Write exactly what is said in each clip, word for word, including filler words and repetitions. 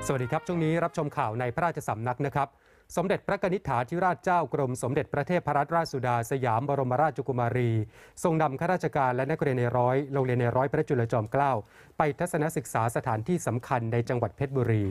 สวัสดีครับช่วงนี้รับชมข่าวในพระราชสำนักนะครับสมเด็จพระกนิษฐาธิราชเจ้ากรมสมเด็จพระเทพรัตนราชสุดาสยามบรมราชกุมารีทรงนำข้าราชการและนักเรียนในร้อยโรงเรียนในร้อยพระจุลจอมเกล้าไปทัศนศึกษาสถานที่สำคัญในจังหวัดเพชรบุรี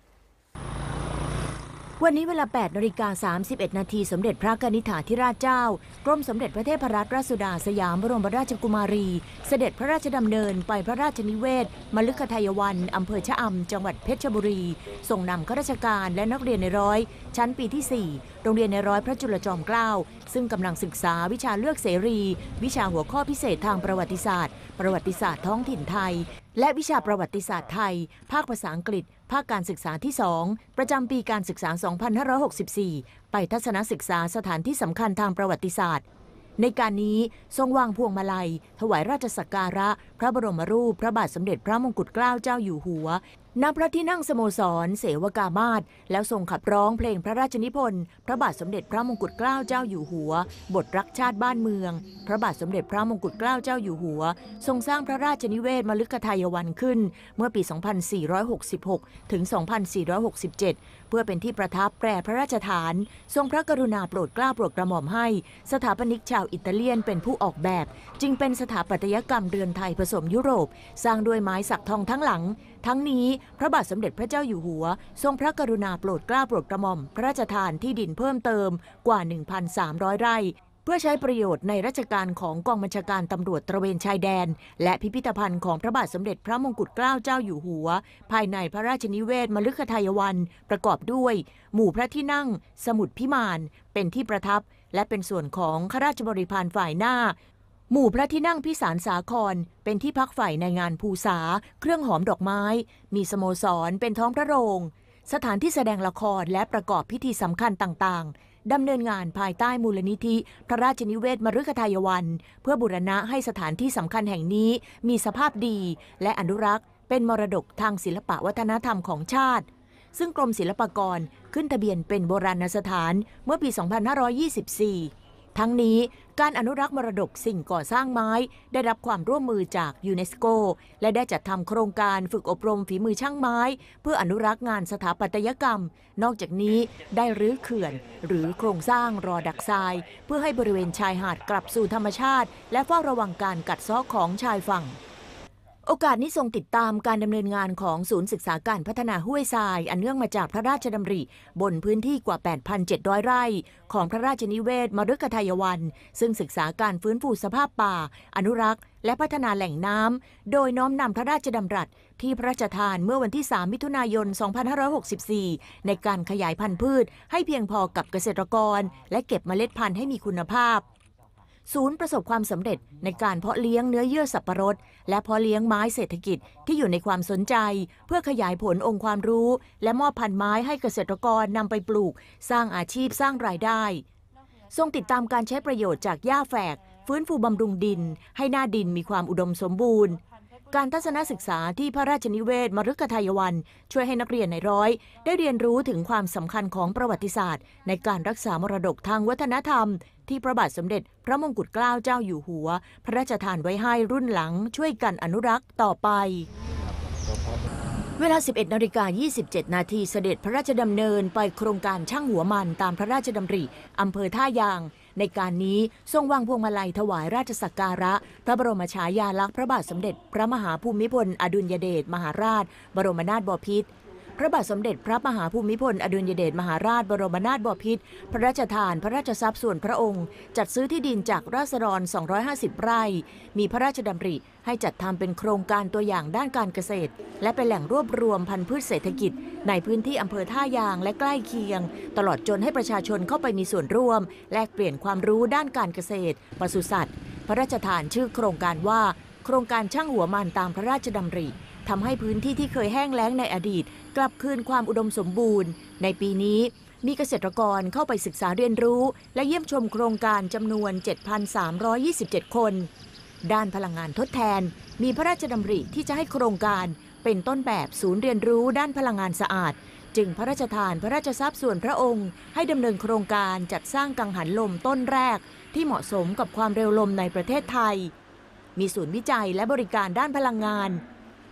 วันนี้เวลา แปดนาฬิกาสามสิบเอ็ด นาทีสมเด็จพระกนิษฐาธิราชเจ้ากรมสมเด็จพระเทพรัตนราชสุดาสยามบรมราชกุมารีเสด็จพระราชดำเนินไปพระราชนิเวศมฤคทายวันอำเภอชะอำจังหวัดเพชรบุรีทรงนำข้าราชการและนักเรียนในร้อยชั้นปีที่สี่โรงเรียนในร้อยพระจุลจอมเกล้าซึ่งกำลังศึกษาวิชาเลือกเสรีวิชาหัวข้อพิเศษทางประวัติศาสตร์ประวัติศาสตร์ท้องถิ่นไทยและวิชาประวัติศาสตร์ไทยภาคภาษาอังกฤษภาคการศึกษาที่สองประจำปีการศึกษา สองพันห้าร้อยหกสิบสี่ ไปทัศนศึกษาสถานที่สำคัญทางประวัติศาสตร์ในการนี้ทรงวางพวงมาลัยถวายราชสักการะพระบรมรูปพระบาทสมเด็จพระมงกุฎเกล้าเจ้าอยู่หัวณพระที่นั่งสโมสรเสวกามาศแล้วทรงขับร้องเพลงพระราชนิพนธ์พระบาทสมเด็จพระมงกุฎเกล้าเจ้าอยู่หัวบทรักชาติบ้านเมืองพระบาทสมเด็จพระมงกุฎเกล้าเจ้าอยู่หัวทรงสร้างพระราชนิเวศมฤคทายวันขึ้นเมื่อปี สองพันสี่ร้อยหกสิบหก ถึง สองพันสี่ร้อยหกสิบเจ็ด เพื่อเป็นที่ประทับแปรพระราชฐานทรงพระกรุณาโปรดเกล้าโปรดกระหม่อมให้สถาปนิกชาวอิตาเลียนเป็นผู้ออกแบบจึงเป็นสถาปัตยกรรมเรือนไทยผสมยุโรปสร้างด้วยไม้สักทองทั้งหลังทั้งนี้พระบาทสมเด็จพระเจ้าอยู่หัวทรงพระกรุณาโปรดเกล้าโปรดกระหม่อมพระราชทานที่ดินเพิ่มเติมกว่า หนึ่งพันสามร้อย ไร่เพื่อใช้ประโยชน์ในราชการของกองบัญชาการตำรวจตระเวนชายแดนและพิพิธภัณฑ์ของพระบาทสมเด็จพระมงกุฎเกล้าเจ้าอยู่หัวภายในพระราชนิเวศมฤคทายวันประกอบด้วยหมู่พระที่นั่งสมุทรพิมานเป็นที่ประทับและเป็นส่วนของข้าราชบริพารฝ่ายหน้าหมู่พระที่นั่งพิสารสาครเป็นที่พักฝ่ายในงานภูษาเครื่องหอมดอกไม้มีสโมสรเป็นท้องพระโรงสถานที่แสดงละครและประกอบพิธีสำคัญต่างๆดำเนินงานภายใต้มูลนิธิพระราชนิเวศมฤคทายวันเพื่อบูรณะให้สถานที่สำคัญแห่งนี้มีสภาพดีและอนุรักษ์เป็นมรดกทางศิลปวัฒนธรรมของชาติซึ่งกรมศิลปากรขึ้นทะเบียนเป็นโบราณสถานเมื่อปี สองพันห้าร้อยยี่สิบสี่ ทั้งนี้การอนุรักษ์มรดกสิ่งก่อสร้างไม้ได้รับความร่วมมือจากยูเนสโกและได้จัดทำโครงการฝึกอบรมฝีมือช่างไม้เพื่ออนุรักษ์งานสถาปัตยกรรมนอกจากนี้ได้รื้อเขื่อนหรือโครงสร้างรอดักทรายเพื่อให้บริเวณชายหาดกลับสู่ธรรมชาติและเฝ้าระวังการกัดเซาะของชายฝั่งโอกาสนี้ทรงติดตามการดำเนินงานของศูนย์ศึกษาการพัฒนาห้วยทรายอันเนื่องมาจากพระราชดำริบนพื้นที่กว่า แปดพันเจ็ดร้อย ไร่ของพระราชนิเวศมฤคทายวันซึ่งศึกษาการฟื้นฟูสภาพป่าอนุรักษ์และพัฒนาแหล่งน้ำโดยน้อมนำพระราชดำรัสที่พระราชทานเมื่อวันที่ สาม มิถุนายน สองพันห้าร้อยหกสิบสี่ ในการขยายพันธุ์พืชให้เพียงพอกับเกษตรกรและเก็บเมล็ดพันธุ์ให้มีคุณภาพศูนย์ประสบความสำเร็จในการเพาะเลี้ยงเนื้อเยื่อสับปะรดและเพาะเลี้ยงไม้เศรษฐกิจที่อยู่ในความสนใจเพื่อขยายผลองค์ความรู้และมอบพันธุ์ไม้ให้เกษตรกรนำไปปลูกสร้างอาชีพสร้างรายได้ทรงติดตามการใช้ประโยชน์จากหญ้าแฝกฟื้นฟูบำรุงดินให้หน้าดินมีความอุดมสมบูรณ์การทัศนศึกษาที่พระราชนิเวศมฤคทายวันช่วยให้นักเรียนในร้อยได้เรียนรู้ถึงความสำคัญของประวัติศาสตร์ในการรักษามรดกทางวัฒนธรรมที่พระบาทสมเด็จพระมงกุฎเกล้าเจ้าอยู่หัวพระราชทานไว้ให้รุ่นหลังช่วยกันอนุรักษ์ต่อไปเวลา สิบเอ็ดนาฬิกายี่สิบเจ็ด นาทีเสด็จพระราชดำเนินไปโครงการช่างหัวมันตามพระราชดำริอำเภอท่ายางในการนี้ทรงวางพวงมาลัยถวายราชสักการะพระบรมฉายาลักษณ์พระบาทสมเด็จพระมหาภูมิพลอดุลยเดชมหาราชบรมนาถบพิตรพระบาทสมเด็จพระมหาภูมิพลอดุลยเดชมหาราชบรมนาถบพิตรพระราชทานพระราชทรัพย์ส่วนพระองค์จัดซื้อที่ดินจากราษฎรสองร้อยห้าสิบไร่มีพระราชดำริให้จัดทำเป็นโครงการตัวอย่างด้านการเกษตรและเป็นแหล่งรวบรวมพันธุ์พืชเศรษฐกิจในพื้นที่อำเภอท่ายางและใกล้เคียงตลอดจนให้ประชาชนเข้าไปมีส่วนร่วมแลกเปลี่ยนความรู้ด้านการเกษตรปศุสัตว์พระราชทานชื่อโครงการว่าโครงการช่างหัวมันตามพระราชดำริทำให้พื้นที่ที่เคยแห้งแล้งในอดีตกลับคืนความอุดมสมบูรณ์ในปีนี้มีเกษตรกรเข้าไปศึกษาเรียนรู้และเยี่ยมชมโครงการจำนวน เจ็ดพันสามร้อยยี่สิบเจ็ด คนด้านพลังงานทดแทนมีพระราชดำริที่จะให้โครงการเป็นต้นแบบศูนย์เรียนรู้ด้านพลังงานสะอาดจึงพระราชทานพระราชทรัพย์ส่วนพระองค์ให้ดำเนินโครงการจัดสร้างกังหันลมต้นแรกที่เหมาะสมกับความเร็วลมในประเทศไทยมีศูนย์วิจัยและบริการด้านพลังงาน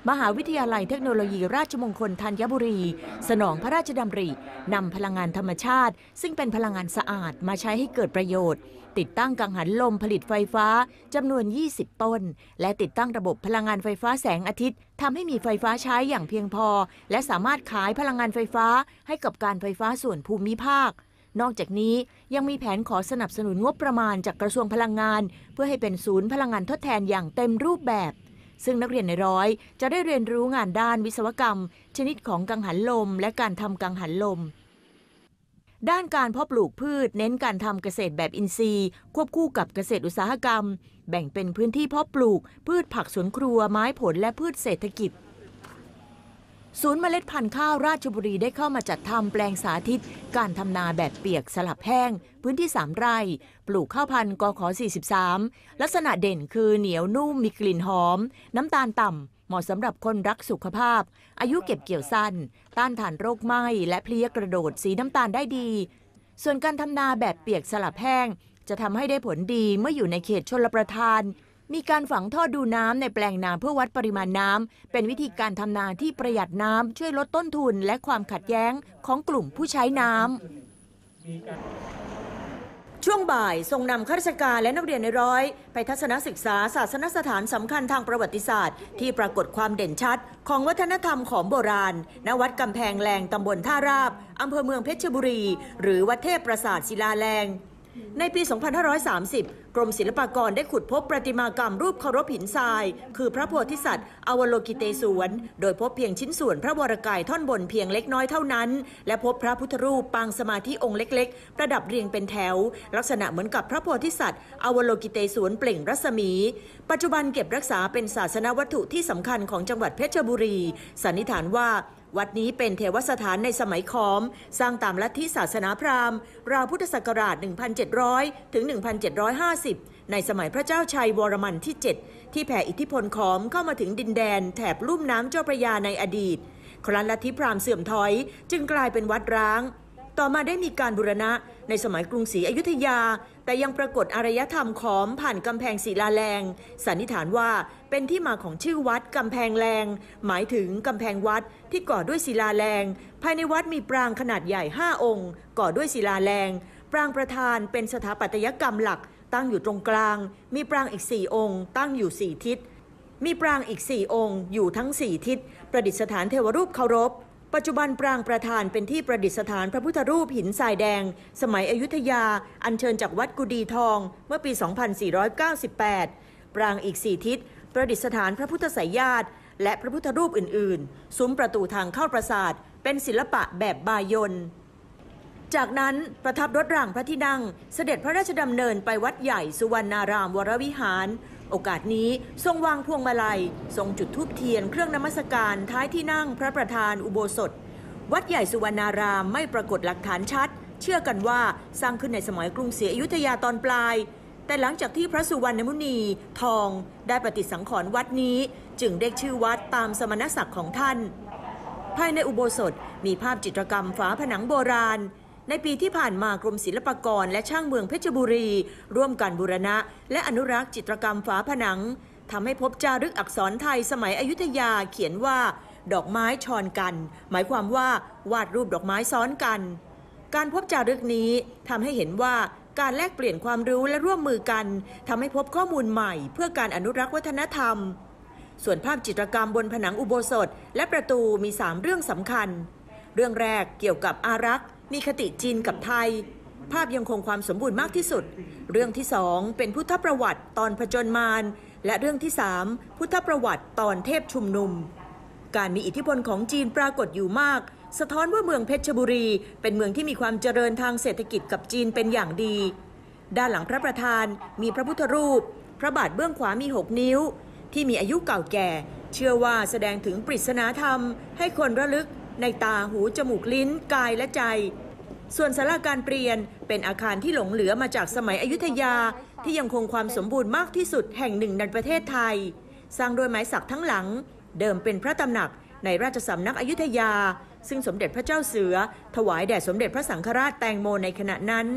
มหาวิทยาลัยเทคโนโลยีราชมงคลธัญบุรีสนองพระราชดำรินำพลังงานธรรมชาติซึ่งเป็นพลังงานสะอาดมาใช้ให้เกิดประโยชน์ติดตั้งกังหันลมผลิตไฟฟ้าจำนวนยี่สิบต้นและติดตั้งระบบพลังงานไฟฟ้าแสงอาทิตย์ทำให้มีไฟฟ้าใช้อย่างเพียงพอและสามารถขายพลังงานไฟฟ้าให้กับการไฟฟ้าส่วนภูมิภาคนอกจากนี้ยังมีแผนขอสนับสนุนงบประมาณจากกระทรวงพลังงานเพื่อให้เป็นศูนย์พลังงานทดแทนอย่างเต็มรูปแบบซึ่งนักเรียนในร้อยจะได้เรียนรู้งานด้านวิศวกรรมชนิดของกังหันลมและการทำกังหันลมด้านการเพาะปลูกพืชเน้นการทำเกษตรแบบอินทรีย์ควบคู่กับเกษตรอุตสาหกรรมแบ่งเป็นพื้นที่เพาะปลูกพืชผักสวนครัวไม้ผลและพืชเศรษฐกิจศูนย์เมล็ดพันธุ์ข้าวราชบุรีได้เข้ามาจัดทำแปลงสาธิตการทำนาแบบเปียกสลับแห้งพื้นที่สามไร่ปลูกข้าวพันธุ์กขสี่สิบสามลักษณะเด่นคือเหนียวนุ่มมีกลิ่นหอมน้ำตาลต่ำเหมาะสำหรับคนรักสุขภาพอายุเก็บเกี่ยวสั้นต้านทานโรคไหม้และเพลี้ยกระโดดสีน้ำตาลได้ดีส่วนการทำนาแบบเปียกสลับแห้งจะทำให้ได้ผลดีเมื่ออยู่ในเขตชลประทานมีการฝังท่อดูน้ำในแปลงนาเพื่อวัดปริมาณน้ำเป็นวิธีการทำนาที่ประหยัดน้ำช่วยลดต้นทุนและความขัดแย้งของกลุ่มผู้ใช้น้ำช่วงบ่ายทรงนำข้าราชการและนักเรียนในร้อยไปทัศนศึกษาศาสนสถานสำคัญทางประวัติศาสตร์ที่ปรากฏความเด่นชัดของวัฒนธรรมของโบราณณวัดกำแพงแลงตำบลท่าราบอำเภอเมืองเพชรบุรีหรือวัดเทพปราสาทศิลาแรงในปี สองพันห้าร้อยสามสิบ กรมศิลปากรได้ขุดพบประติมากรรมรูปเคารพหินทรายคือพระโพธิสัตว์อวโลกิเตศวรโดยพบเพียงชิ้นส่วนพระวรกายท่อนบนเพียงเล็กน้อยเท่านั้นและพบพระพุทธรูปปางสมาธิองค์เล็กๆประดับเรียงเป็นแถวลักษณะเหมือนกับพระโพธิสัตว์อวโลกิเตศวรเปล่งรัศมีปัจจุบันเก็บรักษาเป็นศาสนวัตถุที่สำคัญของจังหวัดเพชรบุรีสันนิษฐานว่าวัดนี้เป็นเทวสถานในสมัยขอมสร้างตามลัทธิศาสนาพราหมณ์ราวพุทธศักราช หนึ่งพันเจ็ดร้อย ถึง หนึ่งพันเจ็ดร้อยห้าสิบ ในสมัยพระเจ้าชัยวรมันที่ เจ็ด ที่แผ่อิทธิพลขอมเข้ามาถึงดินแดนแถบลุ่มน้ำเจ้าพระยาในอดีตครั้นลัทธิพราหมณ์เสื่อมถอยจึงกลายเป็นวัดร้างต่อมาได้มีการบูรณะในสมัยกรุงศรีอยุธยาแต่ยังปรากฏอารยธรรมขอมผ่านกำแพงศิลาแรงสันนิษฐานว่าเป็นที่มาของชื่อวัดกำแพงแรงหมายถึงกำแพงวัดที่ก่อด้วยศิลาแรงภายในวัดมีปรางขนาดใหญ่ห้าองค์ก่อด้วยศิลาแรงปรางประธานเป็นสถาปัตยกรรมหลักตั้งอยู่ตรงกลางมีปรางอีกสี่องค์ตั้งอยู่สี่ทิศมีปรางอีกสี่องค์อยู่ทั้งสี่ทิศประดิษฐานเทวรูปเคารพปัจจุบันปรางประธานเป็นที่ประดิษฐานพระพุทธรูปหินทรายแดงสมัยอยุธยาอัญเชิญจากวัดกุดีทองเมื่อปี สองพันสี่ร้อยเก้าสิบแปด ปรางอีกสี่ทิศประดิษฐานพระพุทธไสยญาติและพระพุทธรูปอื่นๆซุ้มประตูทางเข้าปราสาทเป็นศิลปะแบบบายนจากนั้นประทับรถรางพระที่นั่งเสด็จพระราชดำเนินไปวัดใหญ่สุวรรณารามวรวิหารโอกาสนี้ทรงวางพวงมาลัยทรงจุดธูปเทียนเครื่องนมัสการท้ายที่นั่งพระประธานอุโบสถวัดใหญ่สุวรรณารามไม่ปรากฏหลักฐานชัดเชื่อกันว่าสร้างขึ้นในสมัยกรุงศรีอยุธยาตอนปลายแต่หลังจากที่พระสุวรรณมุนีทองได้ปฏิสังขรณ์วัดนี้จึงได้ชื่อวัดตามสมณศักดิ์ของท่านภายในอุโบสถมีภาพจิตรกรรมฝาผนังโบราณในปีที่ผ่านมากรมศิลปากรและช่างเมืองเพชรบุรีร่วมกันบูรณะและอนุรักษ์จิตรกรรมฝาผนังทำให้พบจารึกอักษรไทยสมัยอยุธยาเขียนว่าดอกไม้ชอนกันหมายความว่าวาดรูปดอกไม้ซ้อนกันการพบจารึกนี้ทำให้เห็นว่าการแลกเปลี่ยนความรู้และร่วมมือกันทำให้พบข้อมูลใหม่เพื่อการอนุรักษ์วัฒนธรรมส่วนภาพจิตรกรรมบนผนังอุโบสถและประตูมีสามเรื่องสำคัญเรื่องแรกเกี่ยวกับอารักษ์มีคติจีนกับไทยภาพยังคงความสมบูรณ์มากที่สุดเรื่องที่สองเป็นพุทธประวัติตอนผจญมารและเรื่องที่สามพุทธประวัติตอนเทพชุมนุมการมีอิทธิพลของจีนปรากฏอยู่มากสะท้อนว่าเมืองเพชรบุรีเป็นเมืองที่มีความเจริญทางเศรษฐกิจกับจีนเป็นอย่างดีด้านหลังพระประธานมีพระพุทธรูปพระบาทเบื้องขวามีหกนิ้วที่มีอายุเก่าแก่เชื่อว่าแสดงถึงปริศนาธรรมให้คนระลึกในตาหูจมูกลิ้นกายและใจส่วนศาลาการเปลี่ยนเป็นอาคารที่หลงเหลือมาจากสมัยอยุธยาที่ยังคงความสมบูรณ์มากที่สุดแห่งหนึ่งในประเทศไทยสร้างโดยไม้สักทั้งหลังเดิมเป็นพระตำหนักในราชสำนักอยุธยาซึ่งสมเด็จพระเจ้าเสือถวายแด่สมเด็จพระสังฆราชแตงโมในขณะนั้น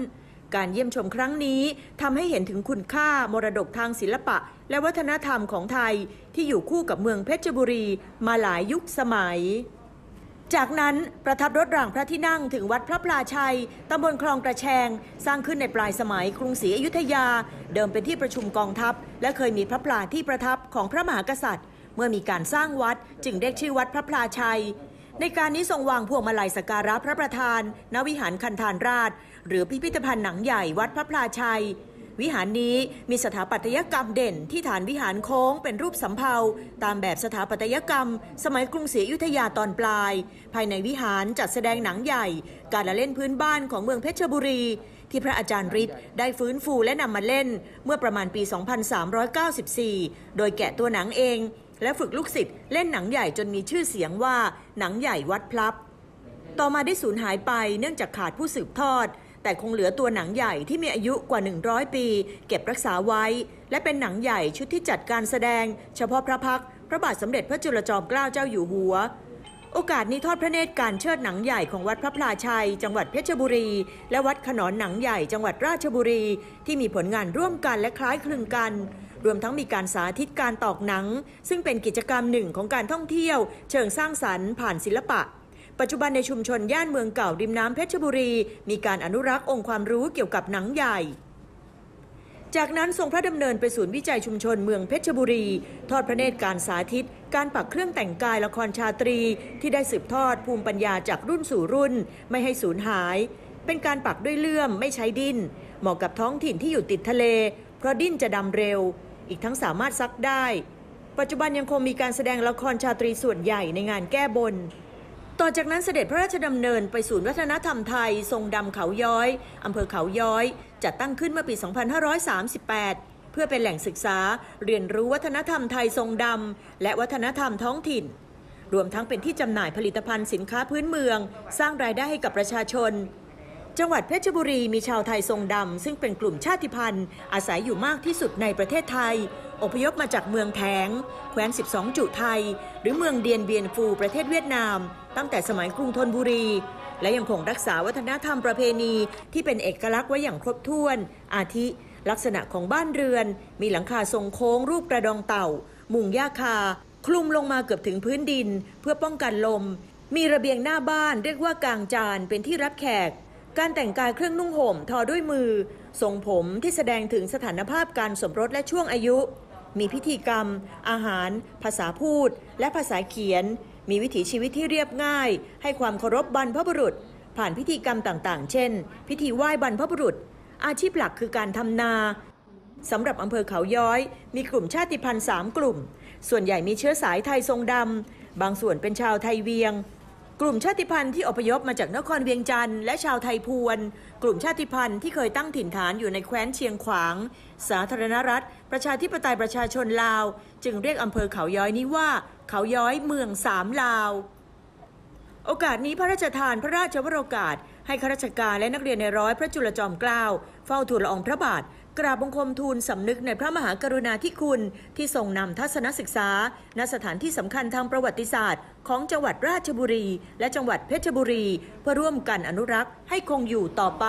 การเยี่ยมชมครั้งนี้ทำให้เห็นถึงคุณค่ามรดกทางศิลปะและวัฒนธรรมของไทยที่อยู่คู่กับเมืองเพชรบุรีมาหลายยุคสมัยจากนั้นประทับรถรางพระที่นั่งถึงวัดพระพลาชัยตำบลคลองกระแชงสร้างขึ้นในปลายสมัยกรุงศรีอยุธยาเดิมเป็นที่ประชุมกองทัพและเคยมีพระพลาที่ประทับของพระมหากษัตริย์เมื่อมีการสร้างวัดจึงเรียกชื่อวัดพระพลาชัยในการนี้ทรงวางพวงมาลัยสักการะพระประธานณวิหารคันธารราชหรือพิพิธภัณฑ์หนังใหญ่วัดพระพลาชัยวิหารนี้มีสถาปัตยกรรมเด่นที่ฐานวิหารโค้งเป็นรูปสำเภาตามแบบสถาปัตยกรรมสมัยกรุงศรีอยุธยาตอนปลายภายในวิหารจัดแสดงหนังใหญ่การละเล่นพื้นบ้านของเมืองเพชรบุรีที่พระอาจารย์ฤทธิ์ได้ฟื้นฟูและนำมาเล่นเมื่อประมาณปี สองพันสามร้อยเก้าสิบสี่ โดยแกะตัวหนังเองและฝึกลูกศิษย์เล่นหนังใหญ่จนมีชื่อเสียงว่าหนังใหญ่วัดพลับต่อมาได้สูญหายไปเนื่องจากขาดผู้สืบทอดแต่คงเหลือตัวหนังใหญ่ที่มีอายุกว่าหนึ่งร้อยปีเก็บรักษาไว้และเป็นหนังใหญ่ชุดที่จัดการแสดงเฉพาะพระพักตร์พระบาทสมเด็จพระจุลจอมเกล้าเจ้าอยู่หัวโอกาสนี้ทอดพระเนตรการเชิดหนังใหญ่ของวัดพระพลาชัยจังหวัดเพชรบุรีและวัดขนอนหนังใหญ่จังหวัดราชบุรีที่มีผลงานร่วมกันและคล้ายคลึงกันรวมทั้งมีการสาธิตการตอกหนังซึ่งเป็นกิจกรรมหนึ่งของการท่องเที่ยวเชิงสร้างสรรค์ผ่านศิลปะปัจจุบันในชุมชนย่านเมืองเก่าริมน้ำเพชรบุรีมีการอนุรักษ์องค์ความรู้เกี่ยวกับหนังใหญ่จากนั้นทรงพระดำเนินไปศูนย์วิจัยชุมชนเมืองเพชรบุรีทอดพระเนตรการสาธิตการปักเครื่องแต่งกายละครชาตรีที่ได้สืบทอดภูมิปัญญาจากรุ่นสู่รุ่นไม่ให้สูญหายเป็นการปักด้วยเลื่อมไม่ใช้ดิ้นเหมาะกับท้องถิ่นที่อยู่ติดทะเลเพราะดิ้นจะดำเร็วอีกทั้งสามารถซักได้ปัจจุบันยังคงมีการแสดงละครชาตรีส่วนใหญ่ในงานแก้บนต่อจากนั้นเสด็จพระราชดำเนินไปศูนย์วัฒนธรรมไทยทรงดำเขาย้อยอำเภอเขาย้อยจัดตั้งขึ้นเมื่อปี สองพันห้าร้อยสามสิบแปด เพื่อเป็นแหล่งศึกษาเรียนรู้วัฒนธรรมไทยทรงดำและวัฒนธรรมท้องถิ่นรวมทั้งเป็นที่จำหน่ายผลิตภัณฑ์สินค้าพื้นเมืองสร้างรายได้ให้กับประชาชนจังหวัดเพชรบุรีมีชาวไทยทรงดำซึ่งเป็นกลุ่มชาติพันธุ์อาศัยอยู่มากที่สุดในประเทศไทยอพยพมาจากเมืองแถงแคว้นสิบสองจุไทยหรือเมืองเดียนเบียนฟูประเทศเวียดนามตั้งแต่สมัยกรุงธนบุรีและยังคงรักษาวัฒนธรรมประเพณีที่เป็นเอกลักษณ์ไว้อย่างครบถ้วนอาทิลักษณะของบ้านเรือนมีหลังคาทรงโค้งรูปกระดองเต่ามุงหญ้าคาคลุมลงมาเกือบถึงพื้นดินเพื่อป้องกันลมมีระเบียงหน้าบ้านเรียกว่ากางจานเป็นที่รับแขกการแต่งกายเครื่องนุ่งห่มทอด้วยมือทรงผมที่แสดงถึงสถานภาพการสมรสและช่วงอายุมีพิธีกรรมอาหารภาษาพูดและภาษาเขียนมีวิถีชีวิตที่เรียบง่ายให้ความเคารพบรรพบุรุษผ่านพิธีกรรมต่างๆเช่นพิธีไหว้บรรพบุรุษอาชีพหลักคือการทำนาสำหรับอำเภอเขาย้อยมีกลุ่มชาติพันธุ์สามกลุ่มส่วนใหญ่มีเชื้อสายไทยทรงดำบางส่วนเป็นชาวไทยเวียงกลุ่มชาติพันธุ์ที่อพยพมาจากนครเวียงจันทร์และชาวไทยพวนกลุ่มชาติพันธุ์ที่เคยตั้งถิ่นฐานอยู่ในแคว้นเชียงขวางสาธารณรัฐประชาธิปไตยประชาชนลาวจึงเรียกอำเภอเขาย้อยนี้ว่าเขาย้อยเมืองสามลาวโอกาสนี้พระราชทานพระราชวโรกาสให้ข้าราชการและนักเรียนในร้อยพระจุลจอมเกล้าเฝ้าทูลละอองพระบาทกราบบังคมทูลสำนึกในพระมหากรุณาธิคุณที่ทรงนำทัศนศึกษาณสถานที่สำคัญทางประวัติศาสตร์ของจังหวัดราชบุรีและจังหวัดเพชรบุรีเพื่อร่วมกันอนุรักษ์ให้คงอยู่ต่อไป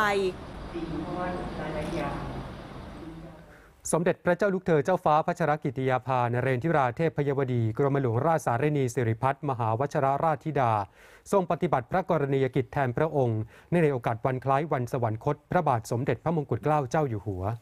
สมเด็จพระเจ้าลูกเธอเจ้าฟ้าพัชรกิติยาภานเรนทิราเทพพยวดีกรมหลวงราชสารินีสิริพัฒน์มหาวชรราชธิดาทรงปฏิบัติพระกรณียกิจแทนพระองค์ในโอกาสวันคล้ายวันสวรรคตพระบาทสมเด็จพระมงกุฎเกล้าเจ้าอยู่หัว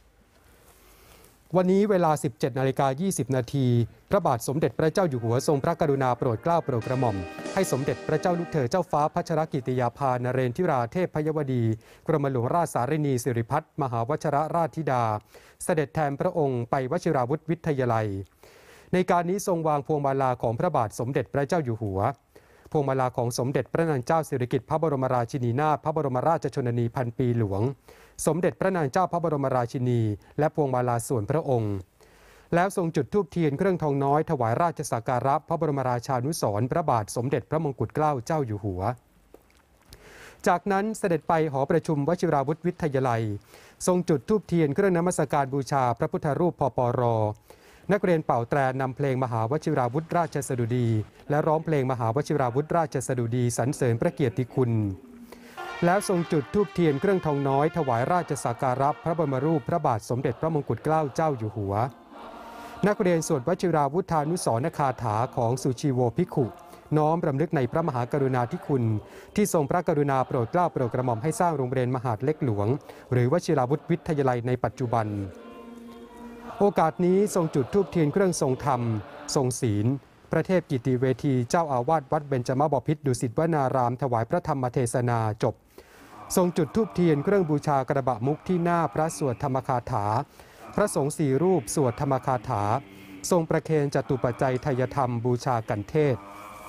วันนี้เวลา สิบเจ็ดนาฬิกายี่สิบนาทีพระบาทสมเด็จพระเจ้าอยู่หัวทรงพระกรุณาโปรดเกล้าโปรดกระหม่อมให้สมเด็จพระเจ้าลูกเธอเจ้าฟ้าพัชรกิติยาภานเรนทิราเทพพยวดีกรมหลวงราชสารินีสิริพัฒน์มหาวชรราชธิดาเสด็จแทนพระองค์ไปวชิราวุธวิทยาลัยในการนี้ทรงวางพวงมาลาของพระบาทสมเด็จพระเจ้าอยู่หัวพวงมาลาของสมเด็จพระนางเจ้าสิริกิติ์พระบรมราชินีนาถพระบรมราชชนนีพันปีหลวงสมเด็จพระนางเจ้าพระบรมราชินีและพวงมาลาส่วนพระองค์แล้วทรงจุดธูปเทียนเครื่องทองน้อยถวายราชสักการะพระบรมราชานุสรณ์พระบาทสมเด็จพระมงกุฎเกล้าเจ้าอยู่หัวจากนั้นเสด็จไปหอประชุมวชิราวุธวิทยาลัยทรงจุดธูปเทียนเครื่องนมัสการบูชาพระพุทธรูปพปร.นักเรียนเป่าแตรนำเพลงมหาวชิราวุธราชสดุดีและร้องเพลงมหาวชิราวุธราชสดุดีสรรเสริญพระเกียรติคุณแล้วทรงจุดธูปเทียนเครื่องทองน้อยถวายราชสักการะพระบรมรูปพระบาทสมเด็จพระมงกุฎเกล้าเจ้าอยู่หัวนักเรียนสวดวชิราวุธานุสรณคาถาของสุชีโวภิกขุน้อมรำลึกในพระมหากรุณาธิคุณที่ทรงพระกรุณาโปรดเกล้าโปรดกระหม่อมให้สร้างโรงเรียนมหาดเล็กหลวงหรือวชิราวุธวิทยาลัยในปัจจุบันโอกาสนี้ทรงจุดธูปเทียนเครื่องทรงธรรมทรงศีลพระเทพกิติเวทีเจ้าอาวาสวัดเบญจมบพิตรดุสิตวนารามถวายพระธรรมเทศนาจบทรงจุดธูปเทียนเครื่องบูชากระบะมุกที่หน้าพระสวดธรรมคาถาพระสงฆ์สี่รูปสวดธรรมคาถาทรงประเคนจตุปัจจัยไทยธรรมบูชากันเทศ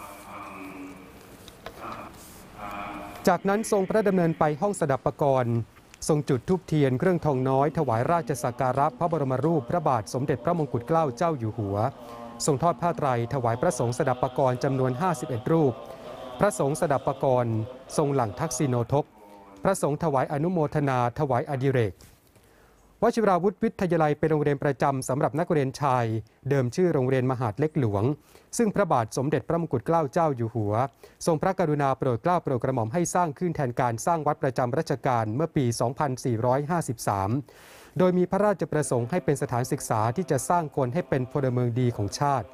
จากนั้นทรงพระดำเนินไปห้องสดับปกรณ์ทรงจุดธูปเทียนเครื่องทองน้อยถวายราชสักการะพระบรมรูปพระบาทสมเด็จพระมงกุฎเกล้าเจ้าอยู่หัวทรงทอดผ้าไตรถวายพระสงฆ์สดับปกรณ์จำนวนห้าสิบเอ็ดรูปพระสงฆ์สดับปกรณ์ทรงหลั่งทักษิโนทกพระสงฆ์ถวายอนุโมทนาถวายอดิเรกวชิราวุธวิทยาลัยเป็นโรงเรียนประจำสำหรับนักเรียนชายเดิมชื่อโรงเรียนมหาดเล็กหลวงซึ่งพระบาทสมเด็จพระมงกุฎเกล้าเจ้าอยู่หัวทรงพระกรุณาโปรดเกล้าโปรดกระหม่อมให้สร้างขึ้นแทนการสร้างวัดประจำรัชกาลเมื่อปี สองพันสี่ร้อยห้าสิบสาม โดยมีพระราชประสงค์ให้เป็นสถานศึกษาที่จะสร้างคนให้เป็นพลเมืองดีของชาติ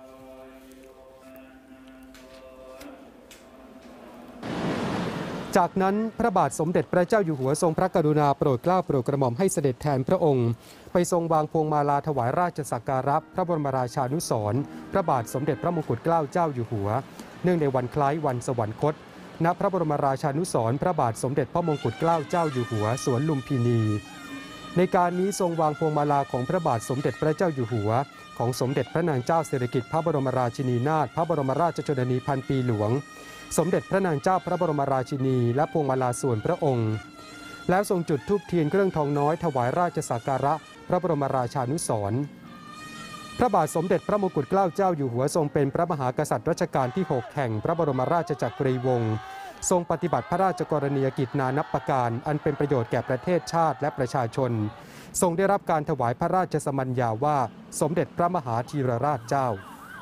จากนั้นพระบาทสมเด็จพระเจ้าอยู่หัวทรงพระกรุณาโปรดเกล้าโปรดกระหม่อมให้เสด็จแทนพระองค์ไปทรงวางพวงมาลาถวายราชสักการะพระบรมราชานุสรณ์พระบาทสมเด็จพระมงกุฎเกล้าเจ้าอยู่หัวเนื่องในวันคล้ายวันสวรรคตณพระบรมราชานุสรณ์พระบาทสมเด็จพระมงกุฎเกล้าเจ้าอยู่หัวสวนลุมพินีในการนี้ทรงวางพวงมาลาของพระบาทสมเด็จพระเจ้าอยู่หัวของสมเด็จพระนางเจ้าสิริกิติ์พระบรมราชินีนาถพระบรมราชชนนีพันปีหลวงสมเด็จพระนางเจ้าพระบรมราชินีและพวงมาลาส่วนพระองค์แล้วทรงจุดธูปเทียนเครื่องทองน้อยถวายราชสักการะพระบรมราชานุสรณ์พระบาทสมเด็จพระมงกุฎเกล้าเจ้าอยู่หัวทรงเป็นพระมหากษัตริย์รัชกาลที่หกแห่งพระบรมราชจักรีวงศ์ทรงปฏิบัติพระราชกรณียกิจนานับประการอันเป็นประโยชน์แก่ประเทศชาติและประชาชนทรงได้รับการถวายพระราชสมัญญาว่าสมเด็จพระมหาธีรราชเจ้า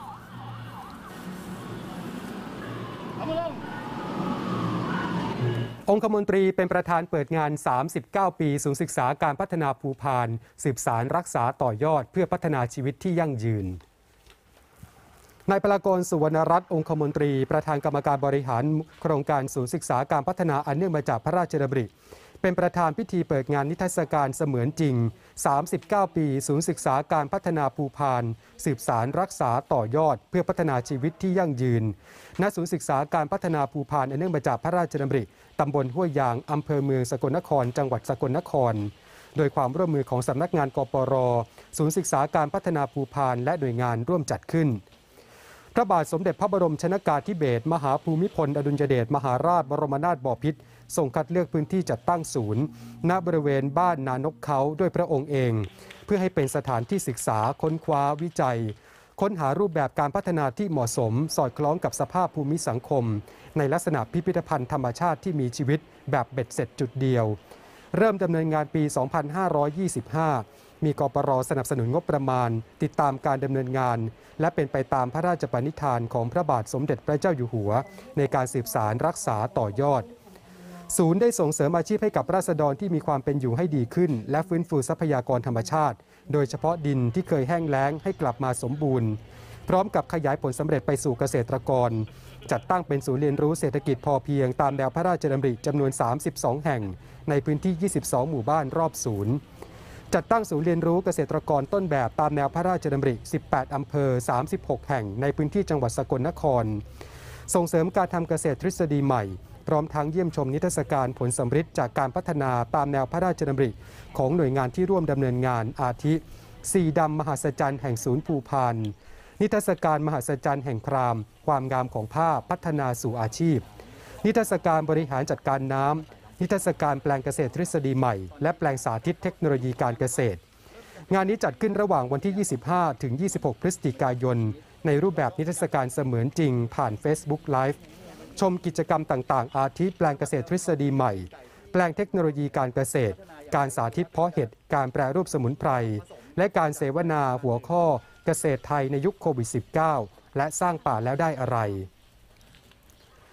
องคมนตรีเป็นประธานเปิดงานสามสิบเก้าปีศูนย์ศึกษาการพัฒนาภูพานสืบสารรักษาต่อยอดเพื่อพัฒนาชีวิตที่ยั่งยืนนายปรากรสุวรรณรัตน์องคมนตรีประธานกรรมการบริหารโครงการศูนย์ศึกษาการพัฒนาอันเนื่องมาจากพระราชดำริเป็นประธานพิธีเปิดงานนิทรรศการเสมือนจริงสามสิบเก้าปีศูนย์ศึกษาการพัฒนาภูพานสืบสารรักษาต่อยอดเพื่อพัฒนาชีวิตที่ยั่งยืนณศูนย์ศึกษาการพัฒนาภูพานอันเนื่องมาจากพระราชดำริตำบลห้วยยางอำเภอเมืองสกลนครจังหวัดสกลนครโดยความร่วมมือของสำนักงานกปร.ศูนย์ศึกษาการพัฒนาภูพานและหน่วยงานร่วมจัดขึ้นพระบาทสมเด็จพระบรมชนกาธิเบศรมหาภูมิพลอดุลยเดชมหาราชบรมนาถบพิตรทรงคัดเลือกพื้นที่จัดตั้งศูนย์ณบริเวณบ้านนานกเขาด้วยพระองค์เองเพื่อให้เป็นสถานที่ศึกษาค้นคว้าวิจัยค้นหารูปแบบการพัฒนาที่เหมาะสมสอดคล้องกับสภาพภูมิสังคมในลักษณะพิพิธภัณฑ์ธรรมชาติที่มีชีวิตแบบเบ็ดเสร็จจุดเดียวเริ่มดำเนินงานปี สองพันห้าร้อยยี่สิบห้า มีกปร.สนับสนุนงบประมาณติดตามการดำเนินงานและเป็นไปตามพระราชปณิธานของพระบาทสมเด็จพระเจ้าอยู่หัวในการสืบสารรักษาต่อยอดศูนย์ได้ส่งเสริมอาชีพให้กับราษฎรที่มีความเป็นอยู่ให้ดีขึ้นและฟื้นฟูทรัพยากรธรรมชาติโดยเฉพาะดินที่เคยแห้งแล้งให้กลับมาสมบูรณ์พร้อมกับขยายผลสำเร็จไปสู่เกษตรกรจัดตั้งเป็นศูนย์เรียนรู้เศรษฐกิจพอเพียงตามแนวพระราชดำริจำนวนสามสิบสองแห่งในพื้นที่ยี่สิบสองหมู่บ้านรอบศูนย์จัดตั้งศูนย์เรียนรู้เกษตรกรต้นแบบตามแนวพระราชดำริสิบแปดอำเภอสามสิบหกแห่งในพื้นที่จังหวัดสกลนครส่งเสริมการทำเกษตรทฤษฎีใหม่พร้อมทั้งเยี่ยมชมนิทรรศการผลสำฤทธิ์จากการพัฒนาตามแนวพระราชดำริของหน่วยงานที่ร่วมดำเนินงานอาทิสีดำมหัศจรรย์แห่งศูนย์ภูพานนิทรรศการมหัศจรรย์แห่งพราหมณ์ความงามของผ้าพัฒนาสู่อาชีพนิทรรศการบริหารจัดการน้ำนิทรรศการแปลงเกษตรทฤษฎีใหม่และแปลงสาธิตเทคโนโลยีการเกษตรงานนี้จัดขึ้นระหว่างวันที่ยี่สิบห้าถึงยี่สิบหกพฤศจิกายนในรูปแบบนิทรรศการเสมือนจริงผ่าน Facebook Live ชมกิจกรรมต่างๆอาทิแปลงเกษตรทฤษฎีใหม่แปลงเทคโนโลยีการเกษตรการสาธิตเพาะเห็ดการแปรรูปสมุนไพรและการเสวนาหัวข้อเกษตรไทยในยุคโควิด สิบเก้า และสร้างป่าแล้วได้อะไร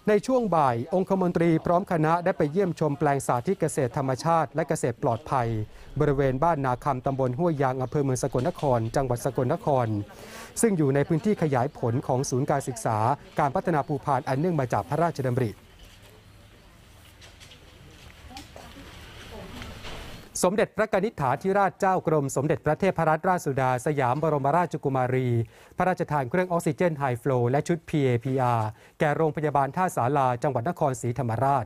ในช่วงบ่ายองคมนตรีพร้อมคณะได้ไปเยี่ยมชมแปลงสาธิตเกษตรธรรมชาติและเกษตรปลอดภัยบริเวณบ้านนาคำตำบลห้วยยางอำเภอเมืองสกลนครจังหวัดสกลนครซึ่งอยู่ในพื้นที่ขยายผลของศูนย์การศึกษาการพัฒนาภูพานอันเนื่องมาจากพระราชดำริสมเด็จพระกนิษฐาธิราชเจ้ากรมสมเด็จพระเทพรัตนราชสุดาสยามบรมราชกุมารีพระราชทานเครื่องออกซิเจนไฮฟลูและชุด พี เอ พี อาร์ แก่โรงพยาบาลท่าสาราจังหวัดนครศรีธรรมราช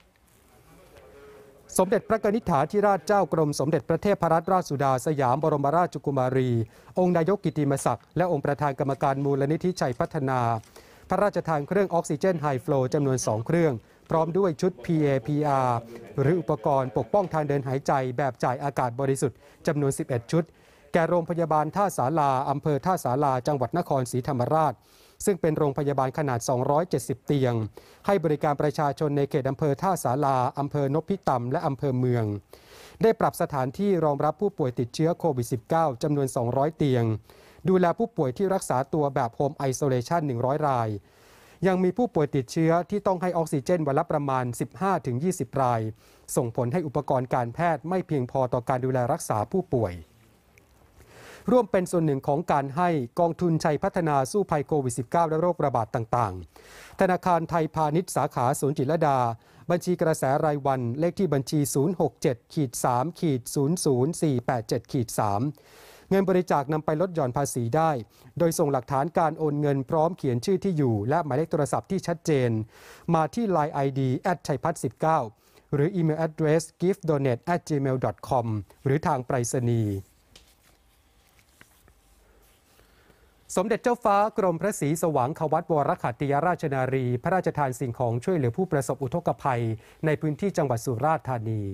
สมเด็จพระกนิษฐาธิราชเจ้ากรมสมเด็จพระเทพรัตนราชสุดาสยามบรมราชกุมารีองค์นายกกิตติมศักดิ์และองค์ประธานกรรมการมูลนิธิชัยพัฒนาพระราชทานเครื่องออกซิเจนไฮฟลูจำนวนสองเครื่องพร้อมด้วยชุด พี เอ พี อาร์ หรืออุปกรณ์ปกป้องทางเดินหายใจแบบจ่ายอากาศบริสุทธิ์จำนวนสิบเอ็ดชุดแก่โรงพยาบาลท่าสาราอำเภอท่าสาราจังหวัดนครศรีธรรมราชซึ่งเป็นโรงพยาบาลขนาดสองร้อยเจ็ดสิบเตียงให้บริการประชาชนในเขตอำเภอท่าสาราอำเภอนพิตำและอำเภอเมืองได้ปรับสถานที่รองรับผู้ป่วยติดเชื้อโควิด สิบเก้า จำนวนสองร้อยเตียงดูแลผู้ป่วยที่รักษาตัวแบบโฮมไอโซเลชันหนึ่งร้อยรายยังมีผู้ป่วยติดเชื้อที่ต้องให้ออกซิเจนวันละประมาณ สิบห้าถึงยี่สิบ รายส่งผลให้อุปกรณ์การแพทย์ไม่เพียงพอต่อการดูแลรักษาผู้ป่วยร่วมเป็นส่วนหนึ่งของการให้กองทุนชัยพัฒนาสู้ภัยโควิด สิบเก้า และโรคระบาดต่างๆธนาคารไทยพาณิชย์สาขาสวนจิตรลดาบัญชีกระแสรายวันเลขที่บัญชี ศูนย์ หก เจ็ด สาม ศูนย์ ศูนย์ สี่ แปด เจ็ด สามเงินบริจาคนำไปลดหย่อนภาษีได้โดยส่งหลักฐานการโอนเงินพร้อมเขียนชื่อที่อยู่และหมายเลขโทรศัพท์ที่ชัดเจนมาที่ ไลน์ ไอ ดี แอท ชัยพัฒน์สิบเก้า หรืออีเมล address กิฟต์ โดเนท แอท จีเมล ดอท คอม หรือทางไปรษณีย์สมเด็จเจ้าฟ้ากรมพระศรีสว่างควัตวรขัตติยราชนารีพระราชทานสิ่งของช่วยเหลือผู้ประสบอุทกภัยในพื้นที่จังหวัดสุราษฎร์ธานี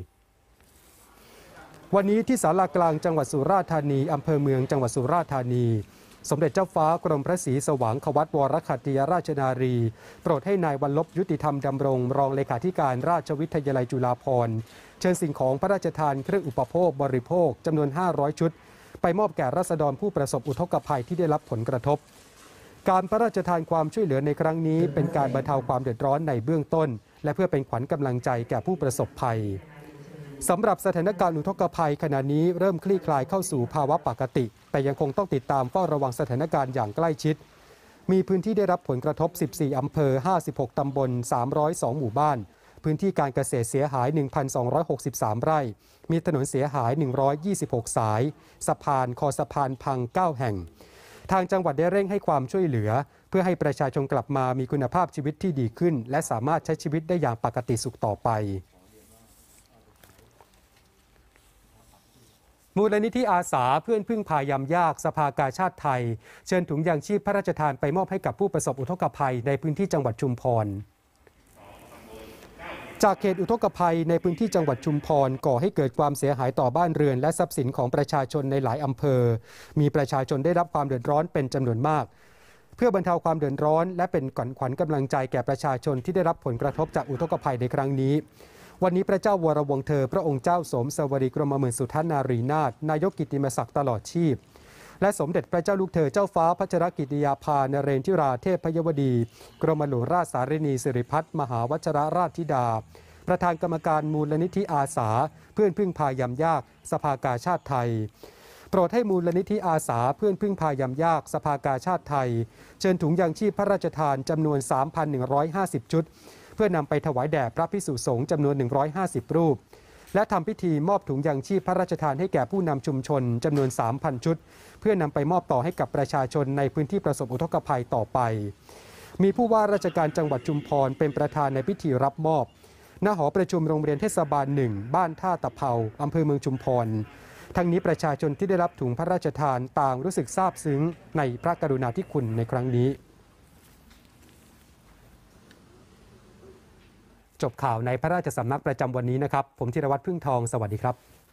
วันนี้ที่ศาลากลางจังหวัดสุราษฎร์ธานีอำเภอเมืองจังหวัดสุราษฎร์ธานีสมเด็จเจ้าฟ้ากรมพระศรีสว่างควัตวรขัตติยราชนารีโปรดให้นายวัลลบยุติธรรมดำรงรองเลขาธิการราชวิทยาลัยจุฬาภรณ์เชิญสิ่งของพระราชทานเครื่องอุปโภคบริโภคจำนวนห้าร้อยชุดไปมอบแก่ราษฎรผู้ประสบอุทกภัยที่ได้รับผลกระทบการพระราชทานความช่วยเหลือในครั้งนี้เป็นการบรรเทาความเดือดร้อนในเบื้องต้นและเพื่อเป็นขวัญกำลังใจแก่ผู้ประสบภัยสำหรับสถานการณ์อุทกภัยขณะนี้เริ่มคลี่คลายเข้าสู่ภาวะปกติแต่ยังคงต้องติดตามเฝ้าระวังสถานการณ์อย่างใกล้ชิดมีพื้นที่ได้รับผลกระทบสิบสี่อำเภอห้าสิบหกตำบลสามร้อยสองหมู่บ้านพื้นที่การเกษตรเสียหาย หนึ่งพันสองร้อยหกสิบสาม ไร่มีถนนเสียหายหนึ่งร้อยยี่สิบหกสายสะพานคอสะพานพังเก้าแห่งทางจังหวัดได้เร่งให้ความช่วยเหลือเพื่อให้ประชาชนกลับมามีคุณภาพชีวิตที่ดีขึ้นและสามารถใช้ชีวิตได้อย่างปกติสุขต่อไปมูลนิธิอาสาเพื่อนพึ่งพายามยากสภากาชาติไทยเชิญถุงยางชีพพระราชทานไปมอบให้กับผู้ประสบอุทกภัยในพื้นที่จังหวัดชุมพรจากเขตอุทกภัยในพื้นที่จังหวัดชุมพรก่อให้เกิดความเสียหายต่อบ้านเรือนและทรัพย์สินของประชาชนในหลายอำเภอมีประชาชนได้รับความเดือดร้อนเป็นจำนวนมากเพื่อบรรเทาความเดือดร้อนและเป็นขวัญกำลังใจแก่ประชาชนที่ได้รับผลกระทบจากอุทกภัยในครั้งนี้วันนี้พระเจ้าวรวงศ์เธอพระองค์เจ้าสมสวรีกรมหมื่นสุทัศนารีนาถนายกกิตติมศักดิ์ตลอดชีพและสมเด็จพระเจ้าลูกเธอเจ้าฟ้าพัชรกิติยาภานเรนทิราเทพพยวดีกรมหลวงราชสารินีสิริพัฒน์มหาวชรราชธิดาประธานกรรมการมูลนิธิอาสาเพื่อนพึ่งพายามยากสภากาชาติไทยโปรดให้มูลนิธิอาสาเพื่อนพึ่งพายามยากสภากาชาติไทยเชิญถุงยางชีพพระราชทานจำนวน สามพันหนึ่งร้อยห้าสิบ ชุดเพื่อนำไปถวายแด่พระภิกษุสงฆ์จำนวนหนึ่งร้อยห้าสิบรูปและทำพิธีมอบถุงยางชีพพระราชทานให้แก่ผู้นำชุมชนจำนวน สามพัน ชุดเพื่อนำไปมอบต่อให้กับประชาชนในพื้นที่ประสบอุทกภัยต่อไปมีผู้ว่าราชการจังหวัดชุมพรเป็นประธานในพิธีรับมอบณหอประชุมโรงเรียนเทศบาลหนึ่งบ้านท่าตะเภาอำเภอเมืองชุมพรทั้งนี้ประชาชนที่ได้รับถุงพระราชทานต่างรู้สึกซาบซึ้งในพระกรุณาธิคุณในครั้งนี้จบข่าวในพระราชสำนักประจำวันนี้นะครับผมธีรวัตรพึ่งทองสวัสดีครับ